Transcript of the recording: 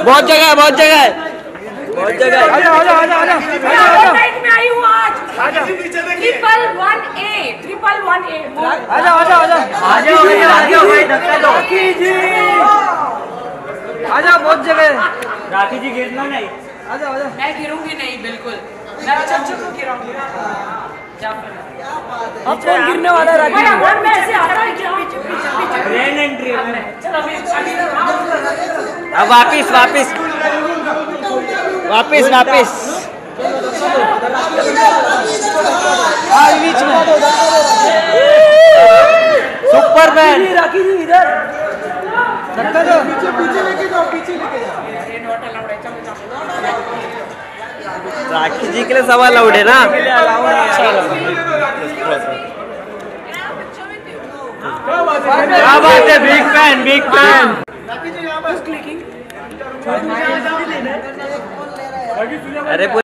बहुत जगह है, बहुत जगह है, बहुत जगह है। आजा आजा आजा आजा लाइट में आई हूँ आज। 111A 111A। आजा आजा आजा आजा भाई, धक्का दो। आजा, बहुत जगह है। राखी जी गिरना नहीं। आजा आजा। मैं गिरूंगी नहीं, बिल्कुल मैं चच्चू को गिराऊंगी। अब कौन गिरने वाला है राखी? मैं ऐसे आता है क्या? Grand entry. चलो अब वापिस वापिस वापिस वापिस बीच में सुपरमैन। राखी जी इधर धक्का दो। पीछे पीछे लेके जाओ, पीछे लेके जाओ। राखी जी के लिए सवाल अलाउड है ना? क्या बात है, big fan, big fan. Rakhi ji यहाँ पर क्लिकिंग। अरे